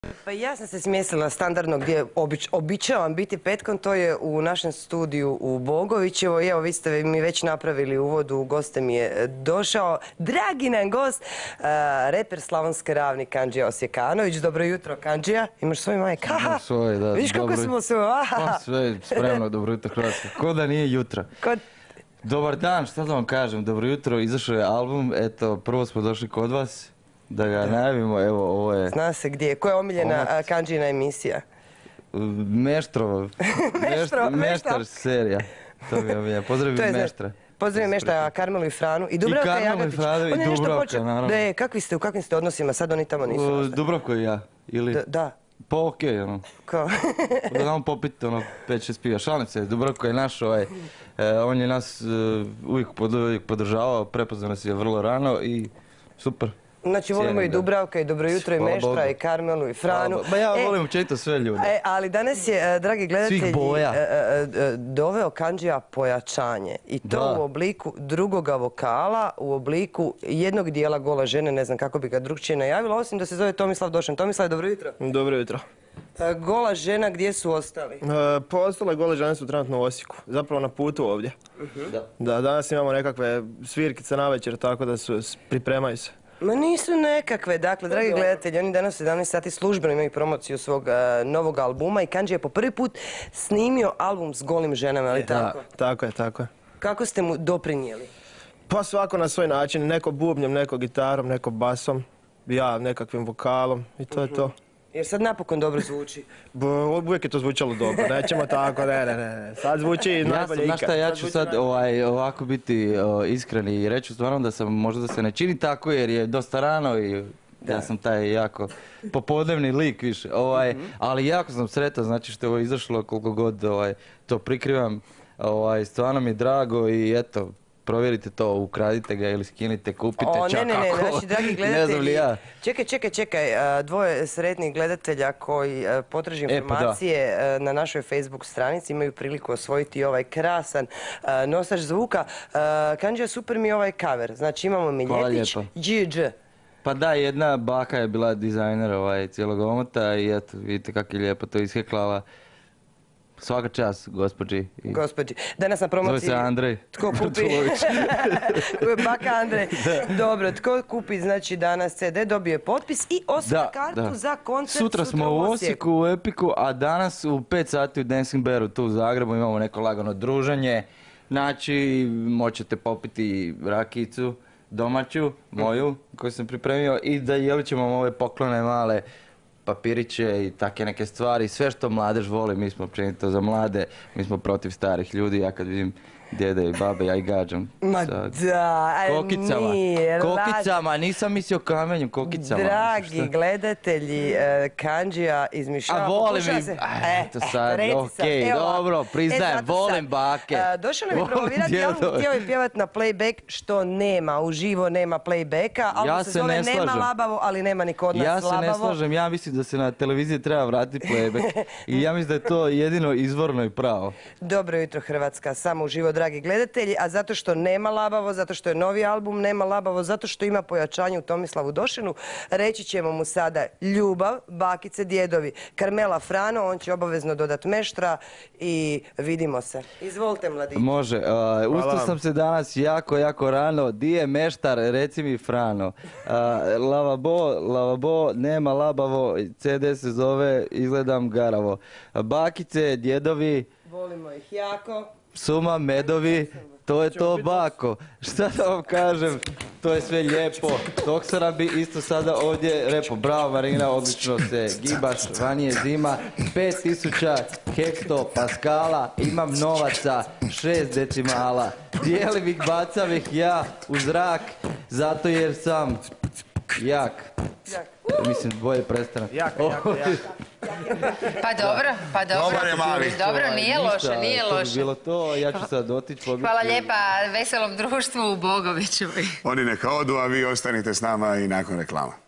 Pa ja sam se smjestila standardno gdje običavam biti petkom, to je u našem studiju u Bogovićevo. I evo, vi ste mi već napravili uvodu, goste mi je došao. Dragi nam gost, reper Slavonske Ravni, Kandžija Osjekanović. Dobro jutro, Kandžija. Imaš svoj majk? Svoj, da. Vidiš kako smo se... Sve spremno, dobro jutro Hrvatska. Ko da nije jutro. Dobar dan, šta da vam kažem, dobro jutro, izašao je album, eto, prvo smo došli kod vas, da ga najavimo, evo, ovo je... Zna se gdje, koja je omiljena Kandžina emisija? Meštar serija, to mi je omiljena, pozdravim Meštra. Pozdravim Meštra, Karmelu i Franu. I Dubravka Jagatić. I Dubravka, naravno. U kakvim ste odnosima, sad oni tamo nisu ostali? Dubravko i ja, ili? Da. Pa okej, ono. Ko? Da nam popiti, 5-6 piva. Šalim se, Dubravko je naš, on je nas uvijek podržavao, prepoznao nas je vrlo rano i super. Znači volimo i Dubravka, i Dobro jutro, i Meštra, i Karmelu, i Franu. Ma ja volim učiniti sve ljude. Ali danas je, dragi gledatelji, doveo Kandžija pojačanje. I to u obliku drugoga vokala, u obliku jednog dijela Gola žene, ne znam kako bi ga drugčije najavila, osim da se zove Tomislav Došan. Tomislav, dobro jutro. Dobro jutro. Gola žena, gdje su ostali? Pa ostale Gole žene su trenutno u Osijeku, zapravo na putu ovdje. Da, danas imamo nekakve svirkice na večer, tako da pripremaju se. Ma nisu nekakve, dakle, dragi gledatelji, oni danas u 17 sati službeno imaju promociju svog novog albuma i Kandžija je po prvi put snimio album s golim ženama, ali tako? Tako je. Kako ste mu doprinijeli? Pa svako na svoj način, neko bubnjem, neko gitarom, neko basom, ja nekakvim vokalom i to je to. Jer sad napokon dobro zvuči. Uvijek je to zvučalo dobro, nećemo tako, ne. Sad zvuči najbolje ikad. Znaš šta, ja ću sad ovako biti iskren i reći stvarno da sam, možda da se ne čini tako jer je dosta rano i ja sam taj jako popodnevni lik više. Ali jako sam sretan, znači što je ovo izašlo koliko god to prikrivam. Stvarno mi je drago i eto, provjerite to, ukradite ga ili skinite, kupite čak ako, naši dragi gledatelji, čekaj, dvoje sretnih gledatelja koji potraži informacije na našoj Facebook stranici imaju priliku osvojiti ovaj krasan nosač zvuka. Kandžija, super mi je ovaj cover, znači imamo Miljetić, GG. Pa da, jedna baka je bila dizajner cijelog omota i eto, vidite kako je lijepo to isheklala. Svaka čast, gospođi. Danas na promociji... Zove se Andrej. Tko kupi... Baka Andrej. Dobro, tko kupi znači danas CD, dobije potpis i osvoji kartu za koncert sutra smo u Osijeku, u Epiku, a danas u 5 sati u Dancing Bearu tu u Zagrebu imamo neko lagano druženje. Znači, moćete popiti rakicu domaću, moju, koju sam pripremio i da jelit ćemo ove poklone male, papiriće i take neke stvari, sve što mladež voli, mi smo općenito za mlade, mi smo protiv starih ljudi, ja kad vidim djede i babe, ja ih gađam. Ma da, kokicama, nisam mislio kamenjem, kokicama. Dragi gledatelji, Kandžija izmišljava, pokušava se... Eto sad, okej, dobro, priznajem, volim bake. Došao nam je promovirati album, htio je pjevati na playback, što nema, uživo nema playbacka, album se zove Nema labavo, ali nema ni kod nas labavo. Ja se ne slažem, ja mislim da se na televiziji treba vratiti playback i ja mislim da je to jedino izvorno i pravo. Dobro jutro Hrvatska, samo uživo, dragi gledatelji, a zato što nema labavo, zato što je novi album Nema labavo, zato što ima pojačanje u Tomislavu Došenu, reći ćemo mu sada ljubav, bakice, djedovi, Karmela, Frano, on će obavezno dodat Meštra i vidimo se. Izvolite, mladić. Može, ustao sam se danas jako rano, di je Meštar, reci mi Frano. Lavabo, nema labavo, CD se zove Izgledam garavo. Bakice, djedovi, volimo ih jako. Suma, medovi, to je to bako. Šta da vam kažem, to je sve lijepo. Doksora bi isto sada ovdje repo. Bravo Marina, odlično se gibaš, vanije zima. 5000 hektopaskala, imam novaca, 6 decimala. Dijelim ih, bacam ih ja u zrak, zato jer sam jak. Mislim, bolje prestanak. Jako. Pa dobro. Dobar je mali. Dobro, nije loše. To bi bilo to, ja ću sad otići. Hvala lijepa veselom društvu u Bogoviću. Oni neka odu, a vi ostanite s nama i nakon reklama.